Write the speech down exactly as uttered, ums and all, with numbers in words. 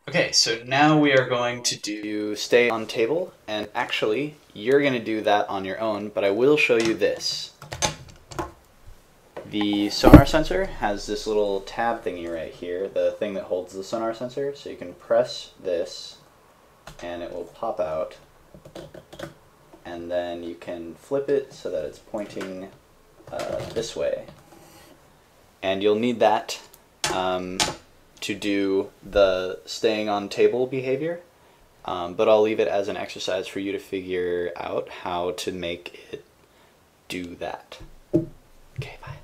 Okay, so now we are going to do stay on table, and actually you're going to do that on your own, but I will show you this. The sonar sensor has this little tab thingy right here, the thing that holds the sonar sensor, so you can press this and it will pop out, and then you can flip it so that it's pointing uh, this way, and you'll need that um, to do the staying on table behavior, um, but I'll leave it as an exercise for you to figure out how to make it do that. Okay, bye.